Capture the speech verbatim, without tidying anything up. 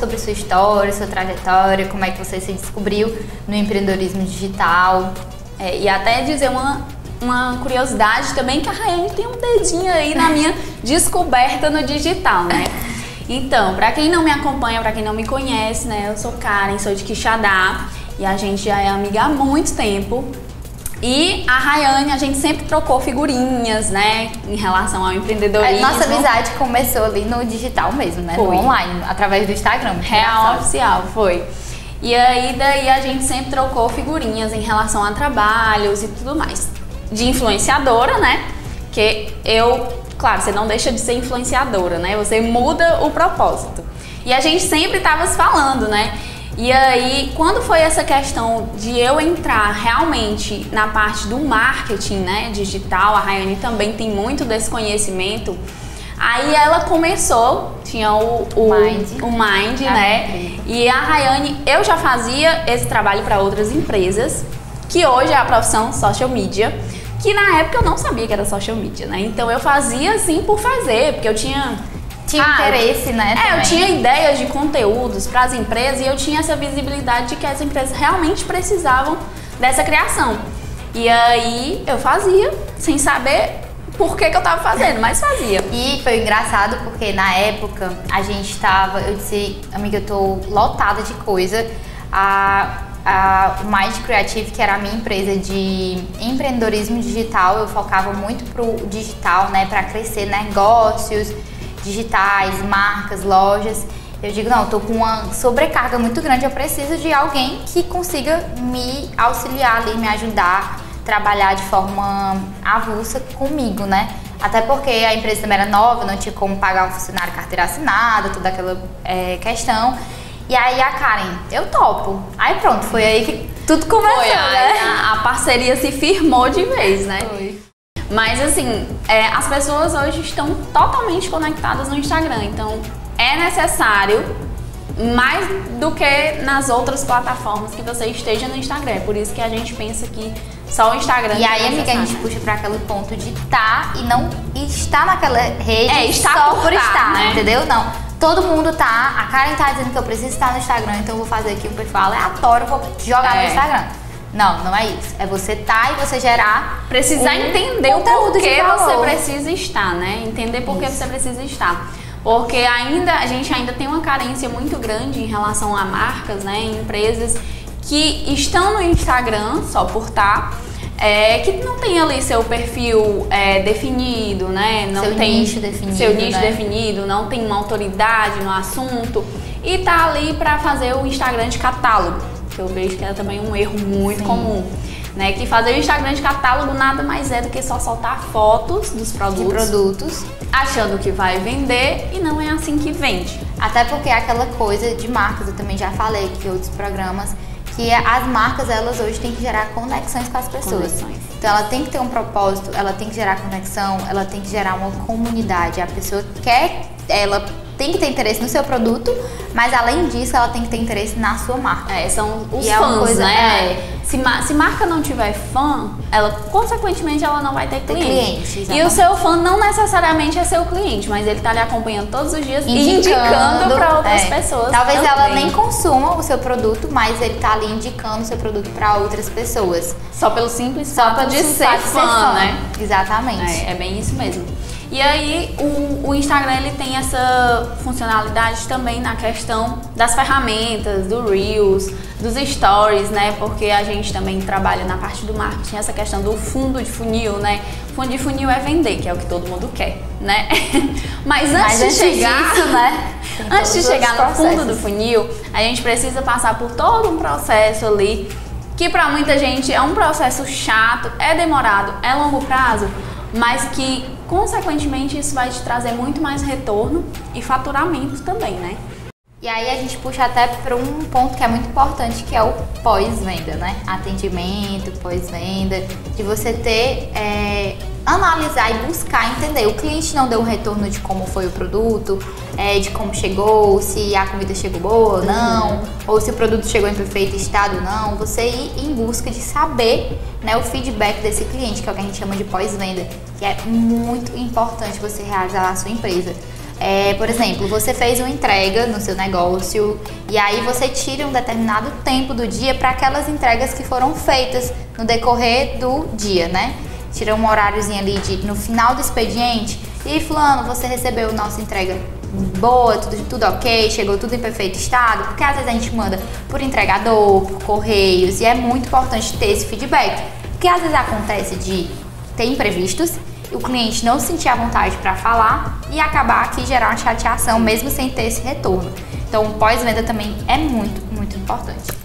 sobre sua história, sua trajetória, como é que você se descobriu no empreendedorismo digital. É, e até dizer uma, uma curiosidade também, que a Rayane tem um dedinho aí na minha descoberta no digital, né? Então, pra quem não me acompanha, pra quem não me conhece, né? Eu sou Karen, sou de Quixadá e a gente já é amiga há muito tempo. E a Rayane, a gente sempre trocou figurinhas, né, em relação ao empreendedorismo. Nossa amizade começou ali no digital mesmo, né, foi. No online, através do Instagram. Real oficial, foi. E aí, daí a gente sempre trocou figurinhas em relação a trabalhos e tudo mais. De influenciadora, né, que eu, claro, você não deixa de ser influenciadora, né, você muda o propósito. E a gente sempre tava se falando, né. E aí, quando foi essa questão de eu entrar realmente na parte do marketing, né, digital, a Rayane também tem muito desse conhecimento, aí ela começou, tinha o, o Mind, o Mind né, e a Rayane, eu já fazia esse trabalho para outras empresas, que hoje é a profissão social media, que na época eu não sabia que era social media, né, então eu fazia assim por fazer, porque eu tinha... Tinha ah, interesse, né? É, também. eu tinha ideias de conteúdos para as empresas e eu tinha essa visibilidade de que as empresas realmente precisavam dessa criação. E aí eu fazia, sem saber por que que eu tava fazendo, mas fazia. E foi engraçado porque na época a gente tava, eu disse, amiga, eu tô lotada de coisa. A, a Mind Creative, que era a minha empresa de empreendedorismo digital, eu focava muito pro digital, né, para crescer negócios digitais, marcas, lojas. Eu digo, não, eu tô com uma sobrecarga muito grande, eu preciso de alguém que consiga me auxiliar ali, me ajudar, trabalhar de forma avulsa comigo, né? Até porque a empresa também era nova, não tinha como pagar um funcionário carteira assinada, toda aquela é, questão. E aí a Karen, eu topo. Aí pronto, foi aí que tudo começou, foi, né? A, a parceria se firmou de vez, né? Foi. Mas assim, é, as pessoas hoje estão totalmente conectadas no Instagram, então é necessário mais do que nas outras plataformas que você esteja no Instagram. É por isso que a gente pensa que só o Instagram e é aí, amiga, a gente puxa para aquele ponto de estar e não estar naquela rede é, estar só por, por estar, estar, né? Entendeu? Não. Todo mundo tá, a Karen tá dizendo que eu preciso estar no Instagram, então eu vou fazer aqui um perfil aleatório, vou jogar é. no Instagram. Não, não é isso. É você tá e você gerar. Precisar um entender o conteúdo porquê de valor. você precisa estar, né? Entender por que você precisa estar. Porque ainda, a gente ainda tem uma carência muito grande em relação a marcas, né? Empresas que estão no Instagram só por estar, é, que não tem ali seu perfil é, definido, né? Não seu tem nicho definido. Seu nicho né? definido, não tem uma autoridade no assunto e tá ali para fazer o Instagram de catálogo. Que eu vejo que é também um erro muito Sim. comum, né? Que fazer o Instagram de catálogo nada mais é do que só soltar fotos dos produtos, de produtos, achando que vai vender e não é assim que vende. Até porque é aquela coisa de marcas, eu também já falei aqui em outros programas, que as marcas, elas hoje têm que gerar conexões com as pessoas. Conexões. Então ela tem que ter um propósito, ela tem que gerar conexão, ela tem que gerar uma comunidade. A pessoa quer, ela tem que ter interesse no seu produto, mas além disso ela tem que ter interesse na sua marca. É, são os e fãs, é coisa, né? É. Se, se marca não tiver fã, ela consequentemente ela não vai ter cliente. cliente e o seu fã não necessariamente é seu cliente, mas ele tá lhe acompanhando todos os dias indicando, e indicando para outras é. pessoas. Talvez também. ela nem consuma o seu produto, mas ele tá ali indicando o seu produto para outras pessoas. Só pelo simples Só fato de ser fã, fã, né? Exatamente. É, é bem isso mesmo. E aí o, o Instagram ele tem essa funcionalidade também na questão das ferramentas, do Reels, dos Stories, né? Porque a gente também trabalha na parte do marketing, essa questão do fundo de funil, né? Fundo de funil é vender, que é o que todo mundo quer, né? Mas antes Mas de antes chegar, disso, né? antes de chegar no fundo do funil, a gente precisa passar por todo um processo ali, que para muita gente é um processo chato, é demorado, é longo prazo, mas que consequentemente isso vai te trazer muito mais retorno e faturamento também, né? E aí a gente puxa até para um ponto que é muito importante, que é o pós-venda, né? Atendimento, pós-venda, de você ter, é, analisar e buscar entender. O cliente não deu um retorno de como foi o produto, é, de como chegou, se a comida chegou boa ou não, uhum. ou se o produto chegou em perfeito estado ou não. Você ir em busca de saber, né, o feedback desse cliente, que é o que a gente chama de pós-venda, que é muito importante você realizar a sua empresa. É, por exemplo, você fez uma entrega no seu negócio e aí você tira um determinado tempo do dia para aquelas entregas que foram feitas no decorrer do dia, né? Tira um horáriozinho ali de, no final do expediente e fulano, você recebeu nossa entrega boa, tudo, tudo ok, chegou tudo em perfeito estado, porque às vezes a gente manda por entregador, por correios e é muito importante ter esse feedback, porque às vezes acontece de ter imprevistos, o cliente não sentir a vontade para falar e acabar aqui gerar uma chateação mesmo sem ter esse retorno. Então, o pós-venda também é muito, muito importante.